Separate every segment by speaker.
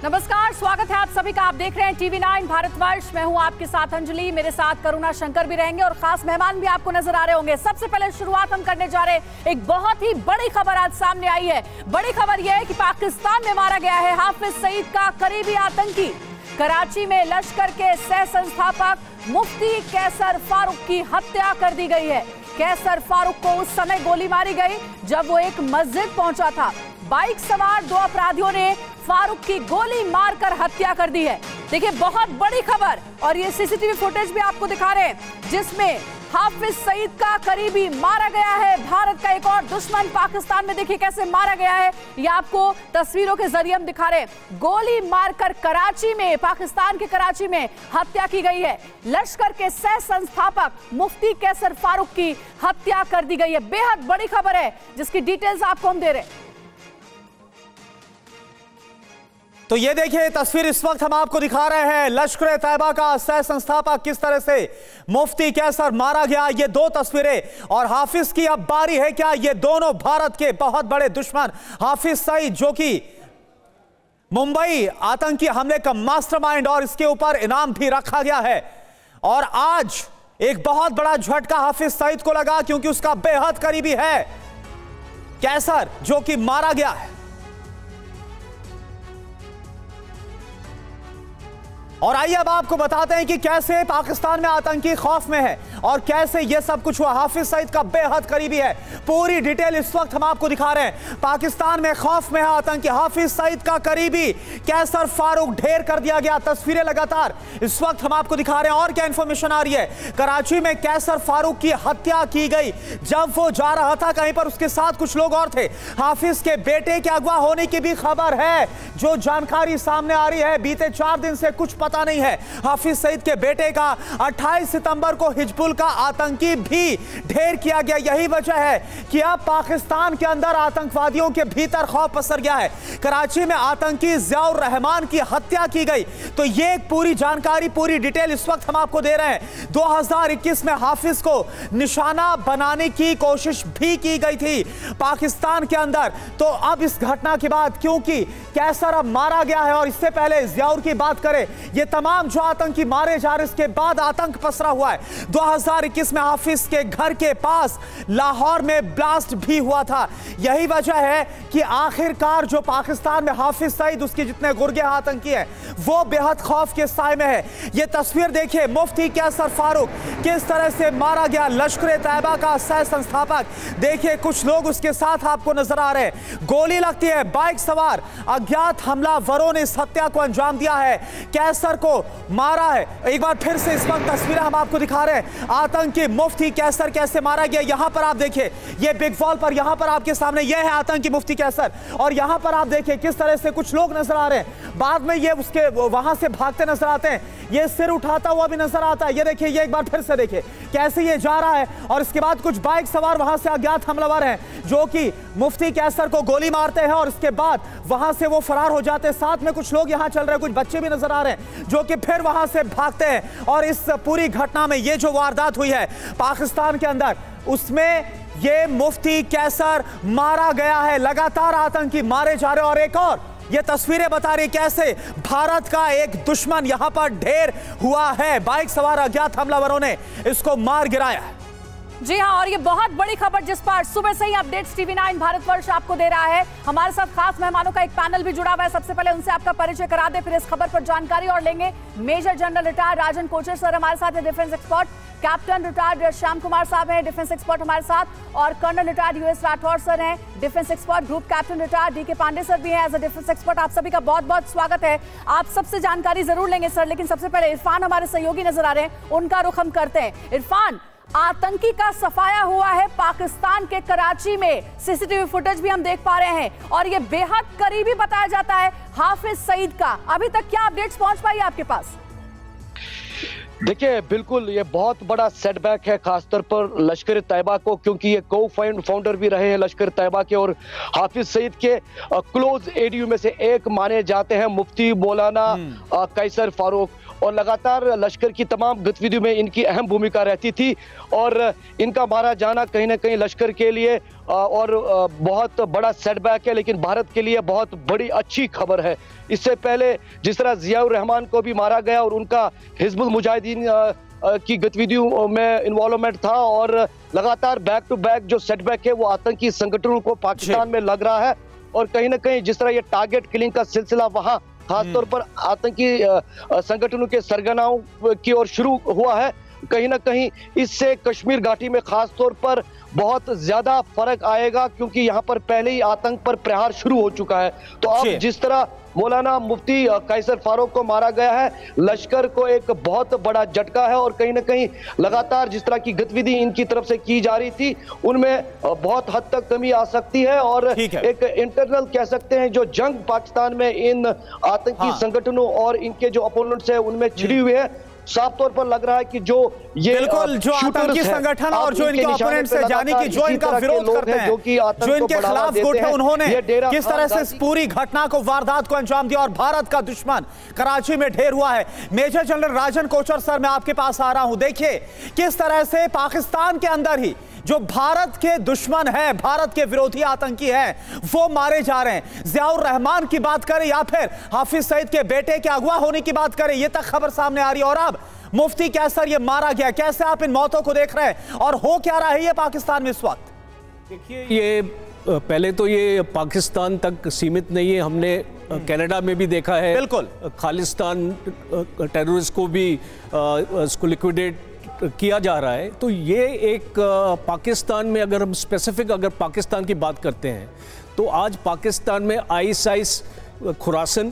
Speaker 1: नमस्कार, स्वागत है आप सभी का। आप देख रहे हैं TV9 भारतवर्ष। मैं हूं आपके साथ अंजलि, मेरे साथ करुणा शंकर भी रहेंगे और खास मेहमान भी आपको नजर आ रहे होंगे। सबसे पहले शुरुआत हम करने जा रहे हैं, एक बहुत ही बड़ी खबर आज सामने आई है। बड़ी खबर यह है कि पाकिस्तान में मारा गया है हाफिज सईद का करीबी आतंकी। कराची में लश्कर के सह संस्थापक मुफ्ती कैसर फारूक की हत्या कर दी गई है। कैसर फारूक को उस समय गोली मारी गई जब वो एक मस्जिद पहुंचा था। बाइक सवार दो अपराधियों ने फारूक की गोली मारकर हत्या कर दी है। देखिए, बहुत बड़ी खबर, और ये सीसीटीवी फुटेज भी आपको दिखा रहे हैं जिसमें हाफिज सईद का करीबी मारा गया है। भारत का एक और दुश्मन पाकिस्तान में देखिए कैसे मारा गया है, ये आपको तस्वीरों के जरिए हम दिखा रहे हैं। गोली मारकर कराची में, पाकिस्तान के कराची में हत्या की गई है। लश्कर के सह संस्थापक मुफ्ती कैसर फारूक की हत्या कर दी गई है। बेहद बड़ी खबर है जिसकी डिटेल्स आपको हम दे रहे हैं।
Speaker 2: तो ये देखिए तस्वीर इस वक्त हम आपको दिखा रहे हैं। लश्कर तैयबा का सह संस्थापक किस तरह से मुफ्ती कैसर मारा गया, ये दो तस्वीरें। और हाफिज की अब बारी है क्या? ये दोनों भारत के बहुत बड़े दुश्मन हाफिज सईद, जो कि मुंबई आतंकी हमले का मास्टरमाइंड, और इसके ऊपर इनाम भी रखा गया है। और आज एक बहुत बड़ा झटका हाफिज सईद को लगा क्योंकि उसका बेहद करीबी है कैसर, जो कि मारा गया है। और आइए अब आपको बताते हैं कि कैसे पाकिस्तान में आतंकी खौफ में है और कैसे यह सब कुछ हुआ। हाफिज सईद का बेहद करीबी है, पूरी डिटेल इस वक्त हम आपको दिखा रहे हैं। पाकिस्तान में खौफ में है आतंकी। हाफिज सईद का करीबी कैसर फारूक ढेर कर दिया गया। तस्वीरें लगातार इस वक्त हम आपको दिखा रहे हैं। और क्या इंफॉर्मेशन आ रही है? कराची में कैसर फारूक की हत्या की गई जब वो जा रहा था कहीं पर, उसके साथ कुछ लोग और थे। हाफिज के बेटे के अगवा होने की भी खबर है, जो जानकारी सामने आ रही है। बीते 4 दिन से कुछ पता नहीं है। हाफिज सईद के बेटे का 28 सितंबर को हिजबुल का आतंकी भी ढेर किया गया। यही वजह है कि अब पाकिस्तान के अंदर आतंकवादियों के भीतर खौफ पसर गया है। कराची में आतंकी ज़ियाउर रहमान की हत्या की गई। तो ये पूरी जानकारी, पूरी डिटेल इस वक्त हम आपको दे रहे हैं। 2021 में हाफिज को निशाना बनाने की कोशिश भी की गई थी पाकिस्तान के अंदर। तो अब इस घटना के बाद, क्योंकि कैसर अब मारा गया है और इससे पहले ज़ियाउर की बात करें, ये तमाम जो आतंकी मारे जा रहे, इसके बाद आतंक पसरा हुआ है। 2021 में हाफिज के घर के पास लाहौर में ब्लास्ट भी हुआ था। यही वजह है कि आखिरकार जो पाकिस्तान में हाफिज सईद, उसके जितने गुर्गे आतंकी हैं, वो बेहद खौफ के साए में है। ये तस्वीर देखिए, मुफ्ती कैसर फारूक किस तरह से मारा गया। लश्कर तैयबा का सह संस्थापक, देखिए कुछ लोग उसके साथ आपको नजर आ रहे हैं। गोली लगती है, बाइक सवार अज्ञात हमलावरों ने इस हत्या को अंजाम दिया है, कैसर को मारा है। एक बार फिर से इस वक्त तस्वीरें हम आपको दिखा रहे हैं। आतंकी मुफ्ती कैसर कैसे मारा गया, यहां पर आप देखिए, ये बिग वॉल पर यहां पर आपके सामने ये है आतंकी मुफ्ती कैसर। और यहां पर आप देखिए किस तरह से कुछ लोग नजर आ रहे हैं। बाद में ये उसके वहां से भागते नजर आते हैं, ये सिर उठाता हुआ भी नजर आता है। ये देखिए, ये एक बार फिर से देखिए कैसे ये जा रहा है। और इसके बाद कुछ बाइक सवार वहां से अज्ञात हमलावर हैं जो कि मुफ्ती कैसर को गोली मारते हैं और इसके बाद वहां से वो फरार हो जाते हैं। साथ में कुछ लोग यहां चल रहे हैं, कुछ बच्चे भी नजर आ रहे हैं जो कि फिर वहां से भागते हैं। और इस पूरी घटना में ये जो वारदात हुई है पाकिस्तान के अंदर, उसमें ये मुफ्ती कैसर मारा गया है। लगातार आतंकी मारे जा रहे हैं। और एक और ये तस्वीरें बता रही कैसे भारत का एक दुश्मन यहां पर ढेर हुआ है। बाइक सवार अज्ञात हमलावरों ने इसको मार गिराया है।
Speaker 1: जी हाँ, और ये बहुत बड़ी खबर जिस पर सुबह से ही अपडेट्स TV9 भारतवर्ष आपको दे रहा है। हमारे साथ खास मेहमानों का एक पैनल भी जुड़ा हुआ है। सबसे पहले उनसे आपका परिचय करा दे, फिर इस खबर पर जानकारी और लेंगे। Major general retired Rajan Kochhar sir हमारे साथ है, defence expert. Captain retired Shyam Kumar साहब हैं, डिफेंस एक्सपर्ट हमारे साथ। और colonel retired US Rathore sir हैं, defence expert. Group captain retired DK Pandey sir भी हैं एज अ डिफेंस एक्सपर्ट। आप सभी का बहुत बहुत स्वागत है। आप सबसे जानकारी जरूर लेंगे सर, लेकिन सबसे पहले इरफान हमारे सहयोगी नजर आ रहे हैं, उनका रुख हम करते हैं। इरफान, आतंकी का सफाया हुआ है पाकिस्तान के कराची में, सीसीटीवी फुटेज भी हम देख पा रहे हैं और ये बेहद करीबी बताया जाता है हाफिज सईद का। अभी तक क्या अपडेट्स पहुंच पाई है आपके पास?
Speaker 3: देखिए, बिल्कुल ये बहुत बड़ा सेटबैक है खासतौर पर लश्कर तैयबा को, क्योंकि ये को फाउंडर भी रहे हैं लश्कर तैयबा के और हाफिज सईद के क्लोज एडीयू में से एक माने जाते हैं मुफ्ती मौलाना कैसर फारूक। और लगातार लश्कर की तमाम गतिविधियों में इनकी अहम भूमिका रहती थी और इनका मारा जाना कहीं ना कहीं लश्कर के लिए और बहुत बड़ा सेटबैक है, लेकिन भारत के लिए बहुत बड़ी अच्छी खबर है। इससे पहले जिस तरह जियाउर रहमान को भी मारा गया और उनका हिजबुल मुजाहिदीन की गतिविधियों में इन्वॉल्वमेंट था और लगातार बैक टू बैक जो सेटबैक है वो आतंकी संगठनों को पाकिस्तान में लग रहा है और कहीं ना कहीं जिस तरह ये टारगेट किलिंग का सिलसिला वहां खासतौर पर आतंकी संगठनों के सरगनाओं की ओर शुरू हुआ है, कहीं ना कहीं इससे कश्मीर घाटी में खास तौर पर बहुत ज्यादा फर्क आएगा क्योंकि यहाँ पर पहले ही आतंक पर प्रहार शुरू हो चुका है। तो अब जिस तरह मौलाना मुफ्ती कैसर फारूक को मारा गया है, लश्कर को एक बहुत बड़ा झटका है और कहीं ना कहीं लगातार जिस तरह की गतिविधि इनकी तरफ से की जा रही थी उनमें बहुत हद तक कमी आ सकती है और एक इंटरनल कह सकते हैं जो जंग पाकिस्तान में इन आतंकी संगठनों और इनके जो अपोनेंट्स है उनमें छिड़ी हुई है। साफ तौर पर लग रहा है कि जो ये
Speaker 2: बिल्कुल जो आतंकी संगठन और जो इनके ओपोनेंट्स है यानी कि जो इनका विरोध करते हैं, जो इनके खिलाफ गुट है, उन्होंने किस तरह से इस पूरी घटना को, वारदात को अंजाम दिया और भारत का दुश्मन कराची में ढेर हुआ है। Major general Rajan Kochhar sir, मैं आपके पास आ रहा हूं। देखिए किस तरह से पाकिस्तान के अंदर ही जो भारत के दुश्मन है, भारत के विरोधी आतंकी हैं, वो मारे जा रहे हैं। जियाउर रहमान की बात करें या फिर हाफिज सईद के बेटे के अगवा होने की बात करें, ये तक खबर सामने आ रही है। और अब मुफ्ती कैसर ये मारा गया, कैसे आप इन मौतों को देख रहे हैं और हो क्या रहा है ये पाकिस्तान में इस वक्त?
Speaker 4: देखिए ये पहले तो ये पाकिस्तान तक सीमित नहीं है, हमने कनाडा में भी देखा है।
Speaker 2: बिल्कुल
Speaker 4: खालिस्तान टेररिस्ट को भी इसको लिक्विडेट किया जा रहा है। तो ये एक पाकिस्तान में अगर हम स्पेसिफिक अगर पाकिस्तान की बात करते हैं तो आज पाकिस्तान में आईएसआईएस खुरासन,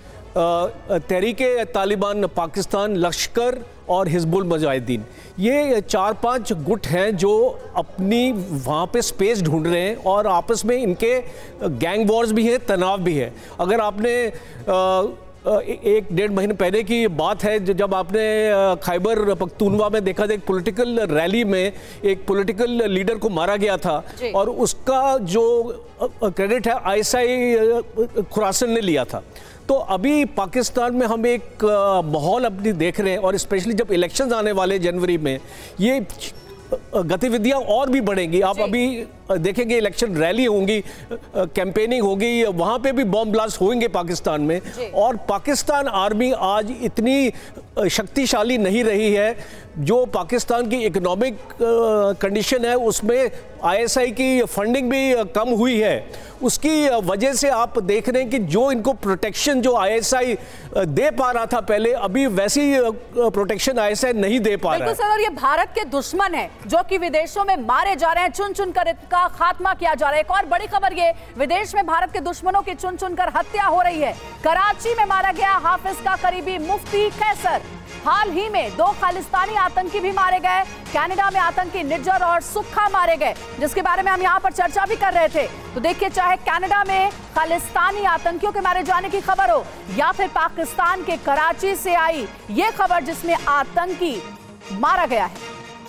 Speaker 4: तहरीके तालिबान पाकिस्तान, लश्कर और हिजबुल मुजाहिदीन, ये 4-5 गुट हैं जो अपनी वहाँ पे स्पेस ढूंढ रहे हैं और आपस में इनके गैंग वॉर्स भी हैं, तनाव भी है। अगर आपने 1-1.5 महीने पहले की बात है जब आपने खैबर पख्तूनवा में देखा था एक पॉलिटिकल रैली में एक पॉलिटिकल लीडर को मारा गया था और उसका जो क्रेडिट है आईएसआई खुरासन ने लिया था। तो अभी पाकिस्तान में हम एक माहौल अपनी देख रहे हैं और स्पेशली जब इलेक्शंस आने वाले जनवरी में ये गतिविधियां और भी बढ़ेंगी। आप अभी देखेंगे इलेक्शन रैली होंगी, कैंपेनिंग होगी, वहां पे भी बॉम्ब ब्लास्ट होंगे पाकिस्तान में। और पाकिस्तान आर्मी आज इतनी शक्तिशाली नहीं रही है। जो पाकिस्तान की इकोनॉमिक कंडीशन है उसमें आईएसआई की फंडिंग भी कम हुई है, उसकी वजह से आप देख रहे हैं कि जो इनको प्रोटेक्शन जो आईएसआई दे पा रहा था पहले, अभी वैसी प्रोटेक्शन आईएसआई नहीं दे पा रहा है।
Speaker 1: सर, और ये भारत के दुश्मन है जो कि विदेशों में मारे जा रहे हैं, चुन चुन कर इनका खात्मा किया जा रहा है। एक और बड़ी खबर ये, विदेश में भारत के दुश्मनों की चुन चुन कर हत्या हो रही है। कराची में मारा गया हाफिज का करीबी मुफ्ती कैसर। हाल ही में 2 खालिस्तानी आतंकी भी मारे गए। कनाडा में आतंकी निज्जर और सुक्खा मारे गए, जिसके बारे में हम यहाँ पर चर्चा भी कर रहे थे। तो देखिए, चाहे कनाडा में खालिस्तानी आतंकियों के मारे जाने की खबर हो या फिर पाकिस्तान के कराची से आई ये खबर जिसमें आतंकी मारा गया है।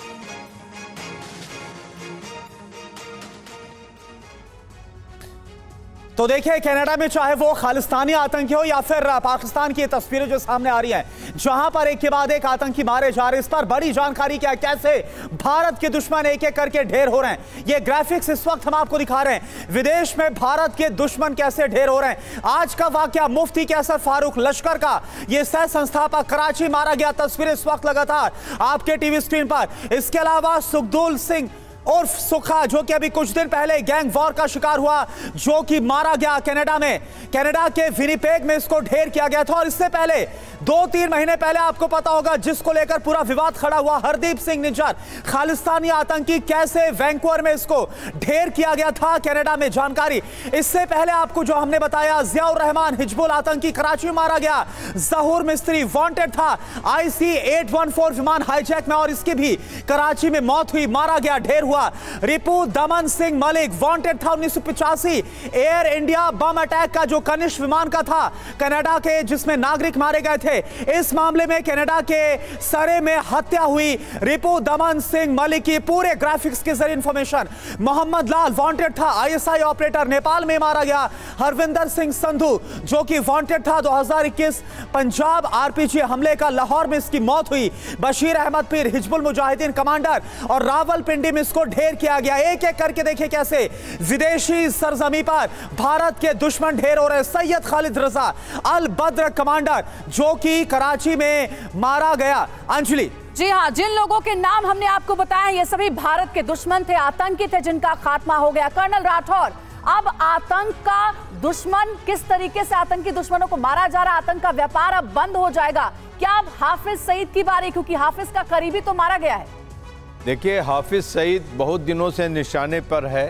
Speaker 2: तो देखिए कनाडा में चाहे वो खालिस्तानी आतंकी हो या फिर पाकिस्तान की तस्वीरें जो सामने आ रही हैं, जहां पर एक के बाद एक आतंकी मारे जा रहे हैं, इस पर बड़ी जानकारी क्या है, कैसे भारत के दुश्मन एक एक करके ढेर हो रहे हैं। ये ग्राफिक्स इस वक्त हम आपको दिखा रहे हैं, विदेश में भारत के दुश्मन कैसे ढेर हो रहे हैं। आज का वाकया मुफ्ती कैसर फारूक, लश्कर का ये सह संस्थापक, कराची मारा गया। तस्वीरें इस वक्त लगातार आपके टीवी स्क्रीन पर। इसके अलावा सुखदुल सिंह उर्फ सुखा, जो कि अभी कुछ दिन पहले गैंग वॉर का शिकार हुआ, जो कि मारा गया कनाडा में। कनाडा के विनिपेग में इसको ढेर किया गया था। और इससे पहले 2-3 महीने पहले आपको पता होगा जिसको लेकर पूरा विवाद खड़ा हुआ, हरदीप सिंह निज्जर, खालिस्तानी आतंकी, कैसे वैंकूवर में इसको ढेर किया गया था कनाडा में। जानकारी इससे पहले आपको जो हमने बताया, जियाउर रहमान हिजबुल आतंकी कराची में मारा गया। जहूर मिस्त्री वांटेड था IC-814 विमान हाईजैक में और इसकी भी कराची में मौत हुई, मारा गया, ढेर हुआ। रिपु दमन सिंह मलिक वांटेड था 1985 एयर इंडिया बम अटैक का, जो कनिष्क विमान का था कनाडा के, जिसमें नागरिक मारे गए थे। इस मामले में कनाडा के सरे में हत्या हुई रिपु दमन सिंह मलिक की पूरे ग्राफिक्स के जरिए इंफॉर्मेशन। मोहम्मद लाल वांटेड था, आईएसआई ऑपरेटर, नेपाल में मारा गया। हरविंदर सिंह संधू जो कि वांटेड था 2021 पंजाब आरपीजी हमले का, लाहौर में इसकी मौत हुई। बशीर अहमद पीर हिजबुल मुजाहिदीन कमांडर, और रावलपिंडी में इसको ढेर किया गया। एक एक करके देखिए कैसे विदेशी सरजमी पर भारत के दुश्मन ढेर हो रहे। सैयद खालिद रजा अल बद्र कमांडर जो कि कराची में मारा गया। अंजलि
Speaker 1: जी हाँ, जिन लोगों के नाम हमने आपको बताए ये सभी भारत के दुश्मन थे, आतंकी थे, जिनका खात्मा हो गया। कर्नल राठौर, अब आतंक का दुश्मन, किस तरीके से आतंकी दुश्मनों को मारा जा रहा, आतंक का व्यापार अब बंद हो जाएगा क्या? अब हाफिज सईद की बारी, क्योंकि हाफिज का करीबी तो मारा गया है।
Speaker 5: देखिए, हाफिज सईद बहुत दिनों से निशाने पर है।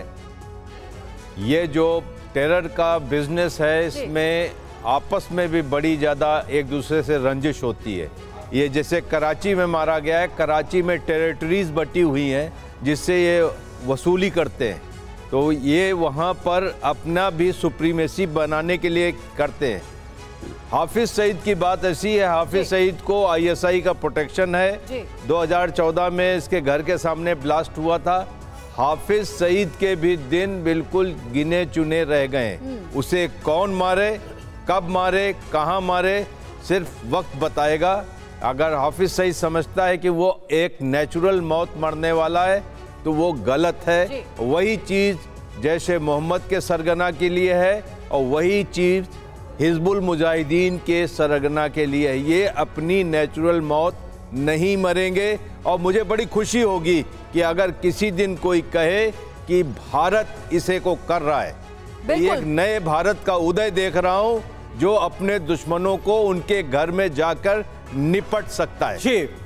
Speaker 5: ये जो टेरर का बिजनेस है, इसमें आपस में भी बड़ी ज़्यादा एक दूसरे से रंजिश होती है। ये जैसे कराची में मारा गया है, कराची में टेरिटरीज बटी हुई हैं जिससे ये वसूली करते हैं, तो ये वहाँ पर अपना भी सुप्रीमेसी बनाने के लिए करते हैं। हाफिज सईद की बात ऐसी है, हाफिज सईद को आईएसआई का प्रोटेक्शन है। 2014 में इसके घर के सामने ब्लास्ट हुआ था। हाफिज सईद के भी दिन बिल्कुल गिने चुने रह गए। उसे कौन मारे, कब मारे, कहाँ मारे, सिर्फ वक्त बताएगा। अगर हाफिज सईद समझता है कि वो एक नेचुरल मौत मरने वाला है तो वो गलत है। वही चीज़ जैशे मोहम्मद के सरगना के लिए है और वही चीज़ हिजबुल मुजाहिदीन के सरगना के लिए है। ये अपनी नेचुरल मौत नहीं मरेंगे। और मुझे बड़ी खुशी होगी कि अगर किसी दिन कोई कहे कि भारत इसे को कर रहा है। एक नए भारत का उदय देख रहा हूँ जो अपने दुश्मनों को उनके घर में जाकर निपट सकता है।
Speaker 2: जी